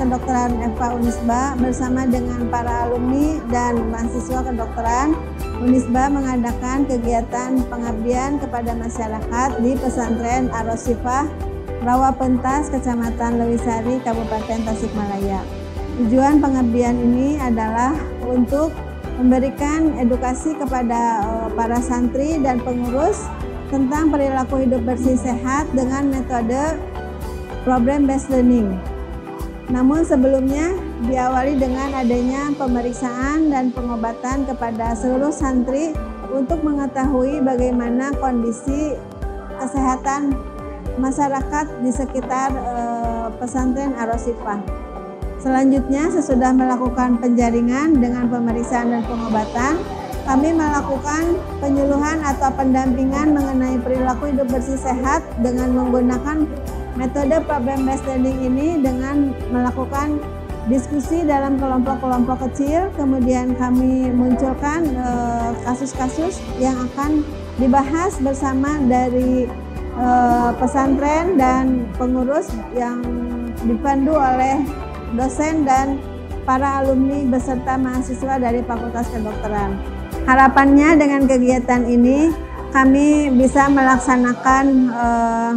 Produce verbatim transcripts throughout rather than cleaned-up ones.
Kedokteran F K Unisba bersama dengan para alumni dan mahasiswa kedokteran Unisba mengadakan kegiatan pengabdian kepada masyarakat di Pesantren Ar-Rosifah, Rawapentas, Kecamatan Lewisari, Kabupaten Tasikmalaya. Tujuan pengabdian ini adalah untuk memberikan edukasi kepada para santri dan pengurus tentang perilaku hidup bersih sehat dengan metode problem based learning. Namun sebelumnya diawali dengan adanya pemeriksaan dan pengobatan kepada seluruh santri untuk mengetahui bagaimana kondisi kesehatan masyarakat di sekitar eh, pesantren Ar-Rosifah. Selanjutnya, sesudah melakukan penjaringan dengan pemeriksaan dan pengobatan, kami melakukan penyuluhan atau pendampingan mengenai perilaku hidup bersih sehat dengan menggunakan metode problem based learning ini dengan melakukan diskusi dalam kelompok-kelompok kecil. Kemudian kami munculkan kasus-kasus eh, yang akan dibahas bersama dari eh, pesantren dan pengurus yang dipandu oleh dosen dan para alumni beserta mahasiswa dari Fakultas Kedokteran. Harapannya dengan kegiatan ini kami bisa melaksanakan eh,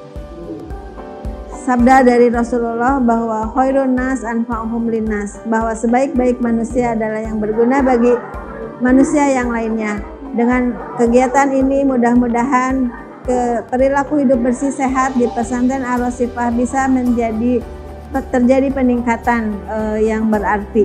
sabda dari Rasulullah bahwa khairun nas anfa'uhum linnas, bahwa sebaik-baik manusia adalah yang berguna bagi manusia yang lainnya. Dengan kegiatan ini mudah-mudahan ke perilaku hidup bersih sehat di Pesantren Ar-Rosifah bisa menjadi terjadi peningkatan eh, yang berarti.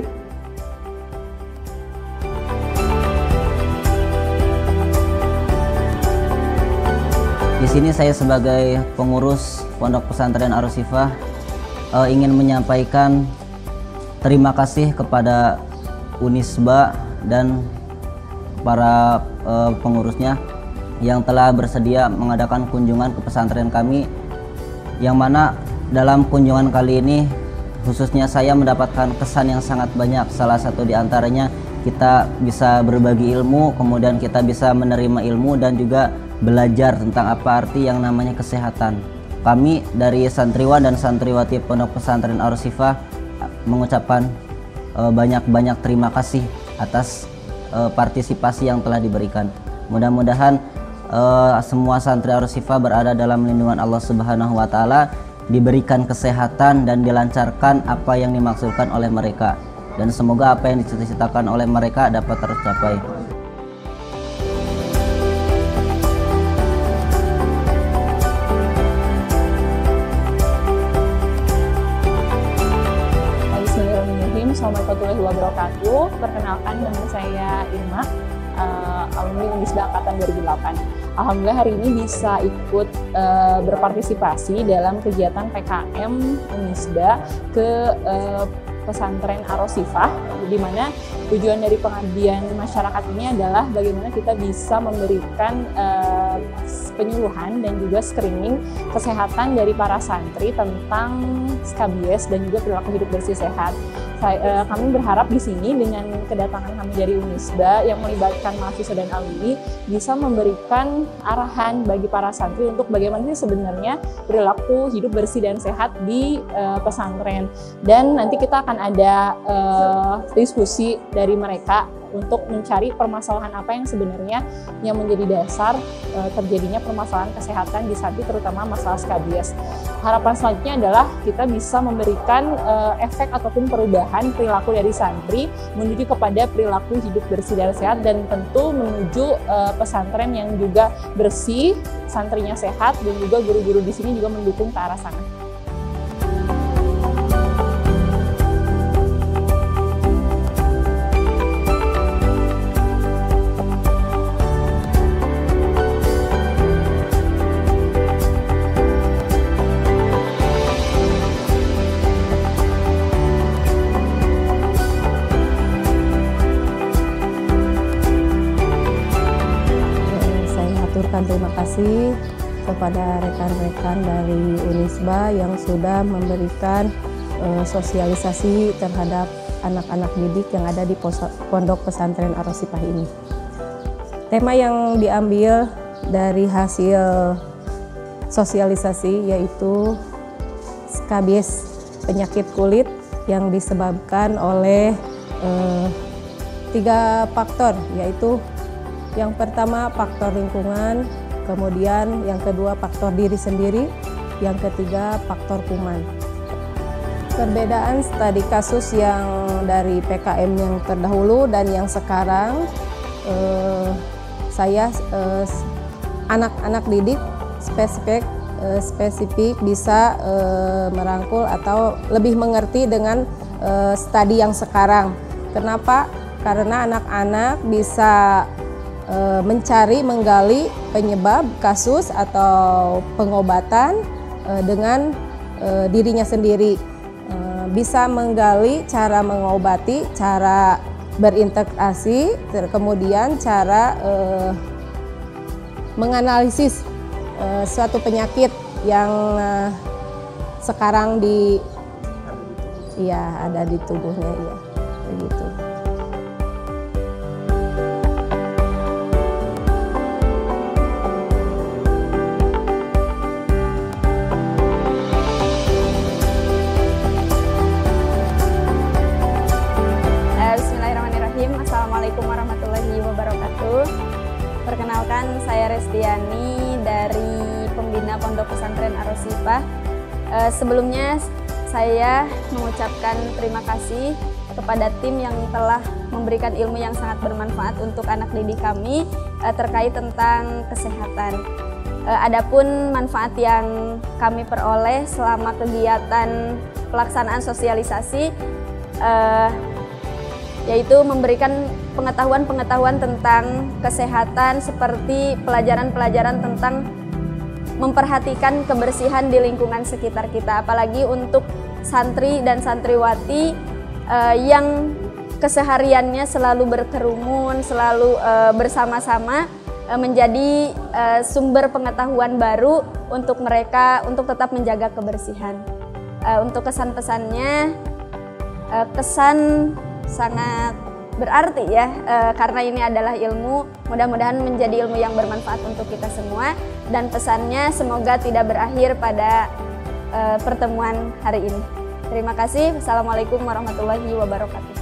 Di sini saya sebagai pengurus Pondok Pesantren Ar-Rosifah uh, ingin menyampaikan terima kasih kepada Unisba dan para uh, pengurusnya yang telah bersedia mengadakan kunjungan ke pesantren kami, yang mana dalam kunjungan kali ini khususnya saya mendapatkan kesan yang sangat banyak. Salah satu diantaranya kita bisa berbagi ilmu, kemudian kita bisa menerima ilmu dan juga belajar tentang apa arti yang namanya kesehatan. Kami dari santriwan dan santriwati Pondok Pesantren Ar-Rosifah mengucapkan banyak-banyak terima kasih atas uh, partisipasi yang telah diberikan. Mudah-mudahan uh, semua santri Ar-Rosifah berada dalam lindungan Allah Subhanahu wa taala, diberikan kesehatan dan dilancarkan apa yang dimaksudkan oleh mereka, dan semoga apa yang dicita-citakan oleh mereka dapat tercapai. Assalamualaikum warahmatullahi wabarakatuh. Perkenalkan, nama saya Irma, uh, alumni Unisba angkatan dua ribu delapan. Alhamdulillah hari ini bisa ikut uh, berpartisipasi dalam kegiatan P K M Unisba ke uh, Pesantren Ar-Rosifah, di mana tujuan dari pengabdian masyarakat ini adalah bagaimana kita bisa memberikan uh, penyuluhan dan juga screening kesehatan dari para santri tentang skabies dan juga perilaku hidup bersih sehat. Saya, uh, kami berharap di sini dengan kedatangan kami dari Unisba yang melibatkan mahasiswa dan alumni bisa memberikan arahan bagi para santri untuk bagaimana sih sebenarnya perilaku hidup bersih dan sehat di uh, pesantren, dan nanti kita akan ada uh, diskusi dari mereka untuk mencari permasalahan apa yang sebenarnya yang menjadi dasar uh, terjadinya permasalahan kesehatan di santri, terutama masalah skabies. Harapan selanjutnya adalah kita bisa memberikan uh, efek ataupun perubahan perilaku dari santri menuju kepada perilaku hidup bersih dan sehat, dan tentu menuju uh, pesantren yang juga bersih, santrinya sehat, dan juga guru-guru di sini juga mendukung ke arah sana. Terima kasih kepada rekan-rekan dari Unisba yang sudah memberikan uh, sosialisasi terhadap anak-anak didik yang ada di Pondok Pesantren Ar-Rosifah ini. Tema yang diambil dari hasil sosialisasi yaitu skabies, penyakit kulit yang disebabkan oleh eh, tiga faktor, yaitu yang pertama faktor lingkungan, kemudian yang kedua faktor diri sendiri, yang ketiga faktor kuman. Perbedaan studi kasus yang dari P K M yang terdahulu dan yang sekarang, eh, saya anak-anak eh, didik spesifik eh, spesifik bisa eh, merangkul atau lebih mengerti dengan eh, studi yang sekarang. Kenapa? Karena anak-anak bisa eh, mencari, menggali penyebab kasus atau pengobatan eh, dengan eh, dirinya sendiri. Eh, bisa menggali cara mengobati, cara berintegrasi, kemudian cara eh, menganalisis eh, suatu penyakit yang eh, sekarang di iya ada di tubuhnya, iya begitu. Assalamualaikum warahmatullahi wabarakatuh. Perkenalkan, saya Restiani dari Pembina Pondok Pesantren Ar-Rosifah. E, sebelumnya saya mengucapkan terima kasih kepada tim yang telah memberikan ilmu yang sangat bermanfaat untuk anak didik kami e, terkait tentang kesehatan. E, adapun manfaat yang kami peroleh selama kegiatan pelaksanaan sosialisasi, e, yaitu memberikan pengetahuan-pengetahuan tentang kesehatan seperti pelajaran-pelajaran tentang memperhatikan kebersihan di lingkungan sekitar kita, apalagi untuk santri dan santriwati eh, yang kesehariannya selalu berkerumun, selalu eh, bersama-sama, eh, menjadi eh, sumber pengetahuan baru untuk mereka untuk tetap menjaga kebersihan. Eh, untuk kesan-pesannya, eh, kesan sangat berarti ya, e, karena ini adalah ilmu, mudah-mudahan menjadi ilmu yang bermanfaat untuk kita semua, dan pesannya semoga tidak berakhir pada e, pertemuan hari ini. Terima kasih. Wassalamualaikum warahmatullahi wabarakatuh.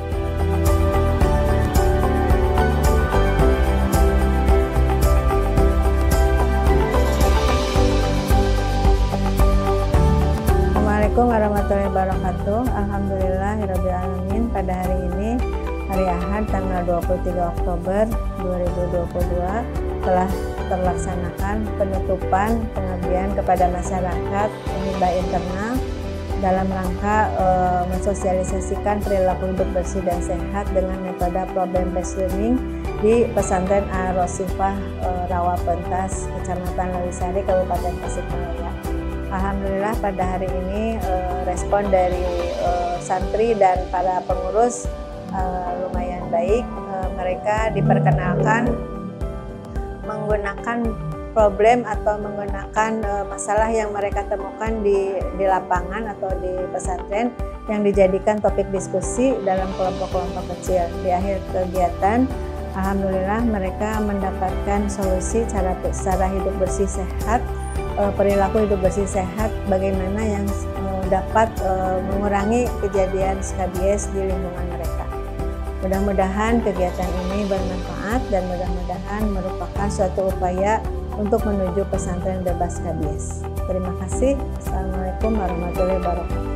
Assalamualaikum warahmatullahi wabarakatuh. Alhamdulillahirabbil alamin. Pada hari ini, hari Ahad tanggal dua puluh tiga Oktober dua ribu dua puluh dua, telah terlaksanakan penutupan pengabdian kepada masyarakat hibah internal dalam rangka e, mensosialisasikan perilaku hidup bersih dan sehat dengan metode problem based learning di Pesantren Ar-Rosifah e, Rawapentas, Kecamatan Lewisari, Kabupaten Tasikmalaya. Alhamdulillah pada hari ini e, respon dari e, santri dan para pengurus e, lumayan baik. E, mereka diperkenalkan menggunakan problem atau menggunakan e, masalah yang mereka temukan di, di lapangan atau di pesantren yang dijadikan topik diskusi dalam kelompok-kelompok kecil. Di akhir kegiatan, alhamdulillah mereka mendapatkan solusi cara, cara hidup bersih sehat, perilaku hidup bersih sehat, bagaimana yang dapat mengurangi kejadian skabies di lingkungan mereka. Mudah-mudahan kegiatan ini bermanfaat dan mudah-mudahan merupakan suatu upaya untuk menuju pesantren bebas skabies. Terima kasih. Assalamualaikum warahmatullahi wabarakatuh.